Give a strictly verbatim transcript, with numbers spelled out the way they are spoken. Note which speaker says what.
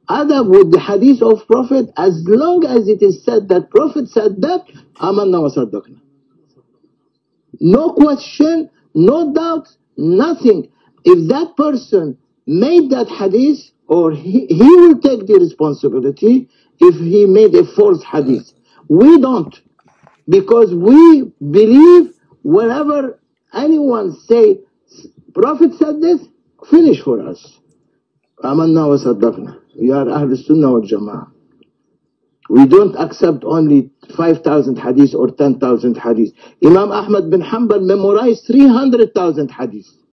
Speaker 1: adab with the hadith of Prophet, as long as it is said that Prophet said that, amanna wa saddaqna. No question, no doubt, nothing. If that person made that hadith, or he, he will take the responsibility if he made a false hadith. We don't, because we believe whenever anyone say, Prophet said this, finish for us. Amanna wa saddaqna. We are Ahlul Sunnah wal Jama'ah. We don't accept only five thousand hadith or ten thousand hadith. Imam Ahmad bin Hanbal memorized three hundred thousand hadith.